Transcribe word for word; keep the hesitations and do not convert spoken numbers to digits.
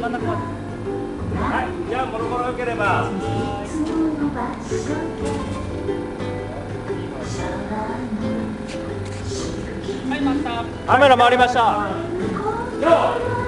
真ん中まで。 はい、じゃあもろもろよければ。 はい、マスター。 カメラ回りました。 よ